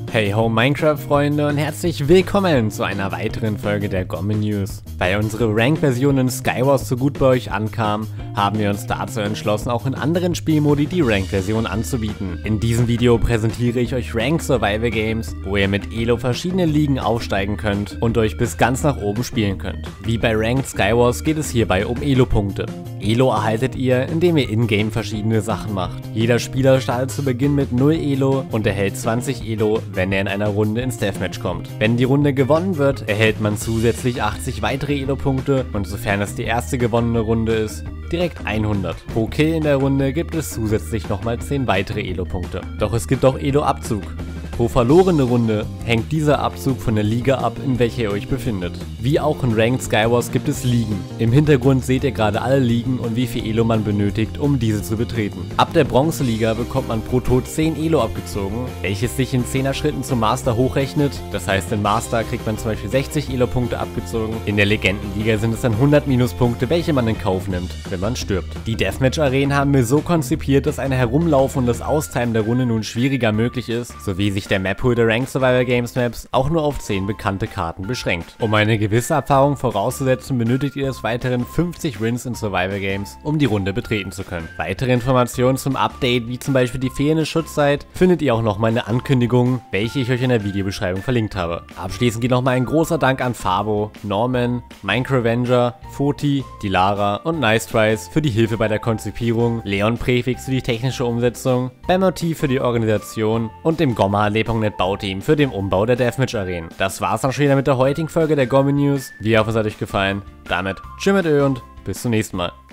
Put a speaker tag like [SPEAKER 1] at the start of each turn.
[SPEAKER 1] Hey ho Minecraft-Freunde und herzlich willkommen zu einer weiteren Folge der Gomme News. Weil unsere Rank-Version in Skywars so gut bei euch ankam, haben wir uns dazu entschlossen, auch in anderen Spielmodi die Rank-Version anzubieten. In diesem Video präsentiere ich euch Rank-Survival-Games, wo ihr mit Elo verschiedene Ligen aufsteigen könnt und euch bis ganz nach oben spielen könnt. Wie bei Ranked Skywars geht es hierbei um Elo-Punkte. Elo erhaltet ihr, indem ihr in-game verschiedene Sachen macht. Jeder Spieler startet zu Beginn mit 0 Elo und erhält 20 Elo, wenn er in einer Runde ins Deathmatch kommt. Wenn die Runde gewonnen wird, erhält man zusätzlich 80 weitere Elo-Punkte und sofern es die erste gewonnene Runde ist, direkt 100. Pro Kill in der Runde gibt es zusätzlich nochmal 10 weitere Elo-Punkte. Doch es gibt auch Elo-Abzug. Pro verlorene Runde hängt dieser Abzug von der Liga ab, in welcher ihr euch befindet. Wie auch in Ranked Skywars gibt es Ligen. Im Hintergrund seht ihr gerade alle Ligen und wie viel Elo man benötigt, um diese zu betreten. Ab der Bronzeliga bekommt man pro Tod 10 Elo abgezogen, welches sich in 10er Schritten zum Master hochrechnet. Das heißt, im Master kriegt man zum Beispiel 60 Elo-Punkte abgezogen. In der Legendenliga sind es dann 100 Minuspunkte, welche man in Kauf nimmt, wenn man stirbt. Die Deathmatch-Arenen haben wir so konzipiert, dass ein Herumlaufen und das Austimen der Runde nun schwieriger möglich ist, sowie sich der Map-Pool der Ranked Survival Games Maps auch nur auf 10 bekannte Karten beschränkt. Um eine gewisse Erfahrung vorauszusetzen, benötigt ihr des Weiteren 50 Wins in Survival Games, um die Runde betreten zu können. Weitere Informationen zum Update, wie zum Beispiel die fehlende Schutzzeit, findet ihr auch nochmal in der Ankündigung, welche ich euch in der Videobeschreibung verlinkt habe. Abschließend geht nochmal ein großer Dank an Fabo, Norman, Minecravenger, Foti, Dilara und Nicetries für die Hilfe bei der Konzipierung, Leon Präfix für die technische Umsetzung, Bemoti für die Organisation und dem Gomma.net Bauteam für den Umbau der Deathmatch-Arenen. Das war's dann schon wieder mit der heutigen Folge der Gomme News. Wir hoffen, es hat euch gefallen. Damit tschüss mit Ö und bis zum nächsten Mal.